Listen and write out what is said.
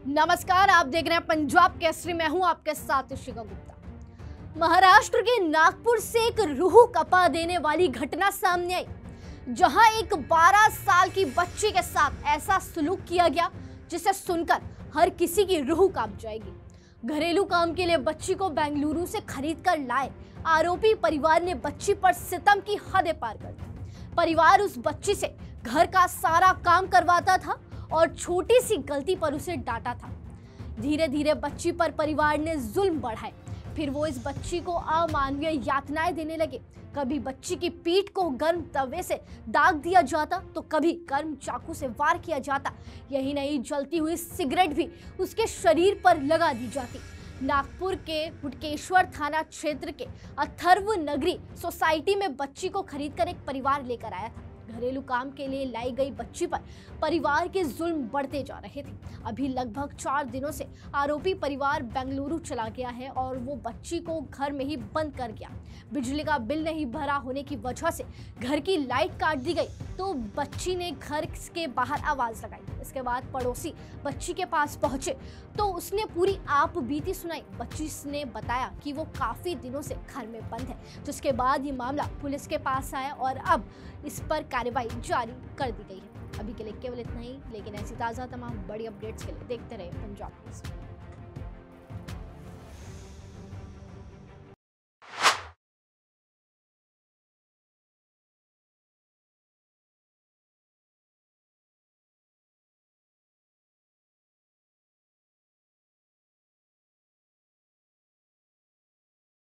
नमस्कार, आप देख रहे हैं पंजाब केसरी। मैं हूं आपके साथ शिखा गुप्ता। महाराष्ट्र के नागपुर से एक रूह कपा देने वाली घटना सामने आई, जहां एक 12 साल की बच्ची के साथ ऐसा सलूक किया गया जिसे सुनकर हर किसी की रूह कांप जाएगी। घरेलू काम के लिए बच्ची को बेंगलुरु से खरीद कर लाए आरोपी परिवार ने बच्ची पर सितम की हदें पार कर दी। परिवार उस बच्ची से घर का सारा काम करवाता था और छोटी सी गलती पर उसे डांटा था। धीरे धीरे बच्ची पर परिवार ने जुल्म बढ़ाए। फिर वो इस बच्ची को अमानवीय यातनाएं देने लगे। कभी बच्ची की पीठ को गर्म तवे से दाग दिया जाता तो कभी गर्म चाकू से वार किया जाता। यही नहीं, जलती हुई सिगरेट भी उसके शरीर पर लगा दी जाती। नागपुर के हुडकेश्वर थाना क्षेत्र के अथर्व नगरी सोसाइटी में बच्ची को खरीदकर एक परिवार लेकर आया था। घरेलू काम के लिए लाई गई बच्ची पर परिवार के जुल्म बढ़ते जा रहे थे। अभी लगभग 4 दिनों से आरोपी परिवार बेंगलुरु चला गया है और वो बच्ची को घर में ही बंद कर गया। बिजली का बिल नहीं भरा होने की वजह से घर की लाइट काट दी गई तो बच्ची ने घर के बाहर आवाज लगाई। इसके बाद पड़ोसी बच्ची के पास पहुंचे तो उसने पूरी आप बीती सुनाई। बच्ची ने बताया कि वो काफी दिनों से घर में बंद है, जिसके बाद ये मामला पुलिस के पास आया और अब इस पर कार्रवाई जारी कर दी गई है। अभी के लिए केवल इतना ही, लेकिन ऐसी ताज़ा तमाम बड़ी अपडेट्स के लिए देखते रहे पंजाब न्यूज़।